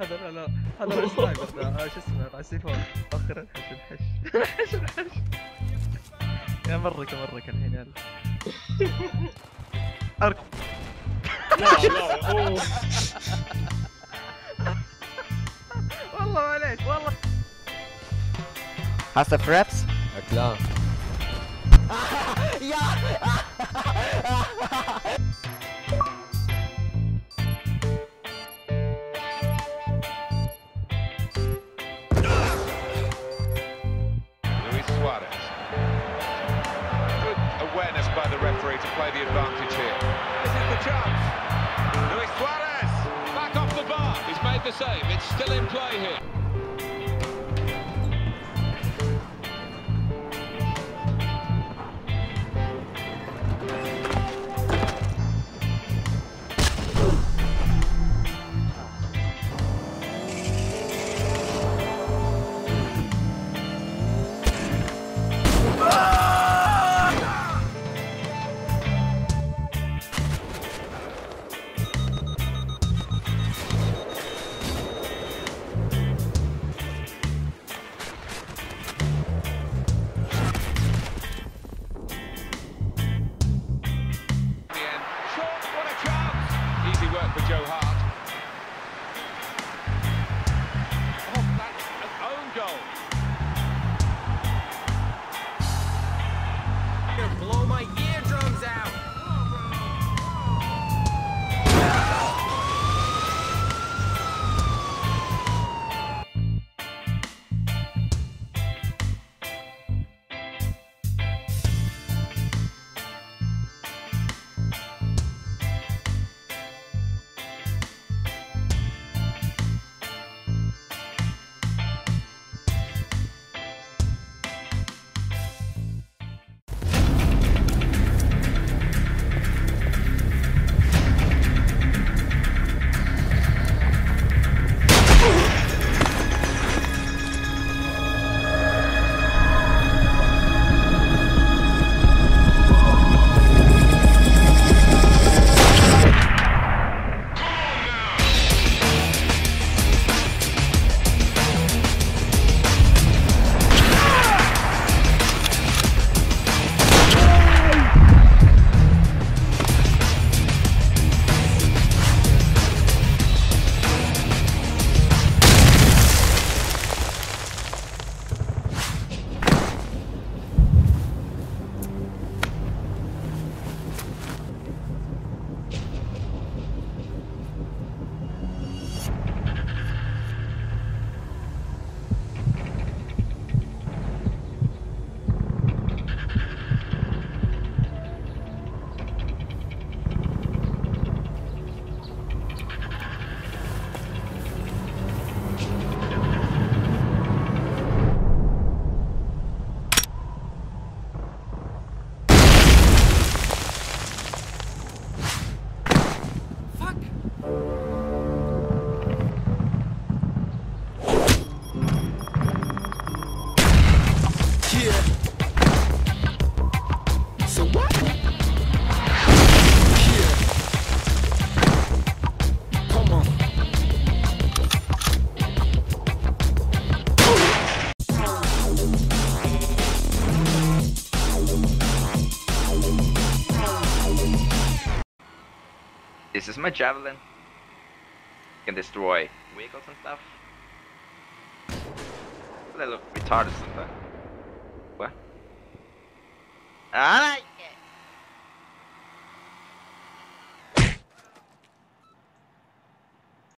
هذا لا لا هذا رئيس سنايبر ذا شو اسمه راسيفون اخر الحش الحش الحش يا مرك الحين يلا اركب لا اوه والله معليش والله Hast du Fraps? Ja klar. Luis Suarez. Good awareness by the referee to play the advantage here. This is the chance. Luis Suarez back off the bar. He's made the save. It's still in play here. Work for Joe Hart. Oh, that's an own goal. Gonna blow my eardrums out. This is my javelin. Can destroy vehicles and stuff. They look retarded sometimes. What? Ah!